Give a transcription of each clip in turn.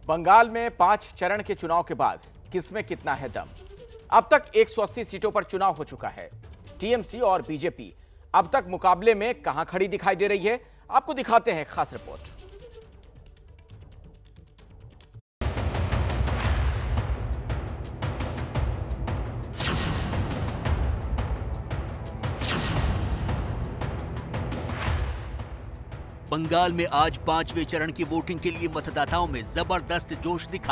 बंगाल में 5 चरण के चुनाव के बाद किसमें कितना है दम। अब तक 180 सीटों पर चुनाव हो चुका है। टीएमसी और बीजेपी अब तक मुकाबले में कहां खड़ी दिखाई दे रही है, आपको दिखाते हैं खास रिपोर्ट। बंगाल में आज 5वें चरण की वोटिंग के लिए मतदाताओं में जबरदस्त जोश दिखा।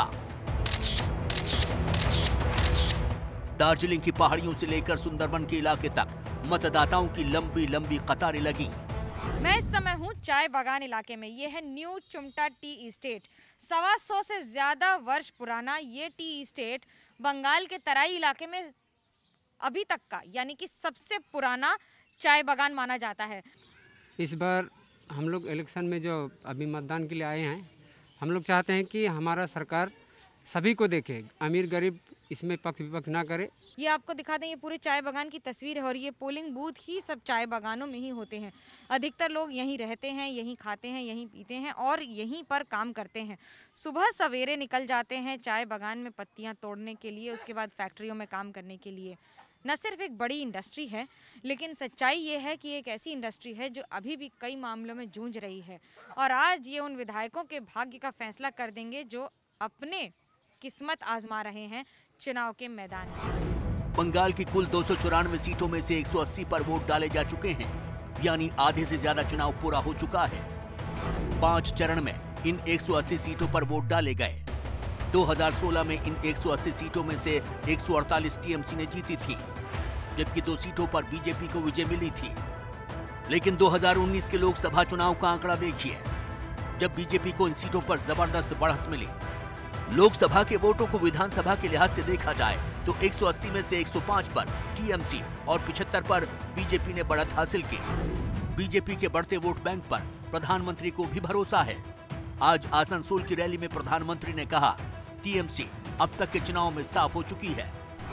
दार्जिलिंग की पहाड़ियों से लेकर सुंदरबन के इलाके तक मतदाताओं की लंबी लंबी कतारें लगी। मैं इस समय हूँ चाय बागान इलाके में। ये है न्यू चुमटा टी इस्टेट। 125 से ज्यादा वर्ष पुराना ये टी इस्टेट बंगाल के तराई इलाके में अभी तक का यानी कि सबसे पुराना चाय बागान माना जाता है। इस बार हम लोग इलेक्शन में जो अभी मतदान के लिए आए हैं, हम लोग चाहते हैं कि हमारा सरकार सभी को देखे, अमीर गरीब इसमें पक्ष विपक्ष ना करे। ये आपको दिखा दें, ये पूरे चाय बागान की तस्वीर है और ये पोलिंग बूथ ही सब चाय बागानों में ही होते हैं। अधिकतर लोग यहीं रहते हैं, यहीं खाते हैं, यहीं पीते हैं और यहीं पर काम करते हैं। सुबह सवेरे निकल जाते हैं चाय बागान में पत्तियाँ तोड़ने के लिए, उसके बाद फैक्ट्रियों में काम करने के लिए। न सिर्फ एक बड़ी इंडस्ट्री है, लेकिन सच्चाई ये है कि एक ऐसी इंडस्ट्री है जो अभी भी कई मामलों में जूझ रही है। और आज ये उन विधायकों के भाग्य का फैसला कर देंगे जो अपने किस्मत आजमा रहे हैं चुनाव के मैदान में। बंगाल की कुल 294 सीटों में से 180 पर वोट डाले जा चुके हैं, यानी आधे से ज्यादा चुनाव पूरा हो चुका है। 5 चरण में इन 180 सीटों पर वोट डाले गए। 2016 में इन 180 सीटों में से 148 टीएमसी ने जीती थी, जबकि 2 सीटों पर बीजेपी को विजय मिली थी। लेकिन 2019 के लोकसभा चुनाव का आंकड़ा देखिए, जब बीजेपी को इन सीटों पर जबरदस्त बढ़त मिली। लोकसभा के वोटों को विधानसभा के लिहाज से देखा जाए तो 180 में से 105 पर टीएमसी और 75 पर बीजेपी ने बढ़त हासिल की। बीजेपी के बढ़ते वोट बैंक पर प्रधानमंत्री को भी भरोसा है। आज आसनसोल की रैली में प्रधानमंत्री ने कहा, टीएमसी अब तक के चुनाव में साफ हो चुकी है।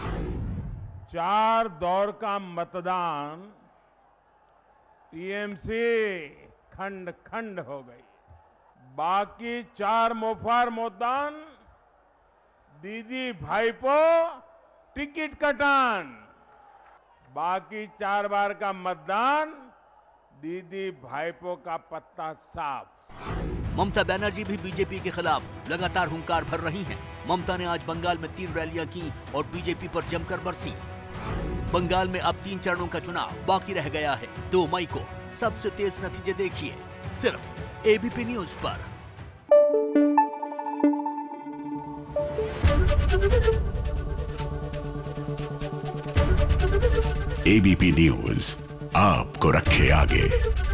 4 दौर का मतदान टीएमसी खंड खंड हो गई। बाकी 4 मोफार मतदान दीदी भाईपो टिकट कटान। बाकी 4 बार का मतदान दीदी भाईपो का पत्ता साफ। ममता बनर्जी भी बीजेपी के खिलाफ लगातार हुंकार भर रही हैं। ममता ने आज बंगाल में 3 रैलियां की और बीजेपी पर जमकर बरसी। बंगाल में अब 3 चरणों का चुनाव बाकी रह गया है। 2 मई को सबसे तेज नतीजे देखिए सिर्फ एबीपी न्यूज पर। एबीपी न्यूज आपको रखे आगे।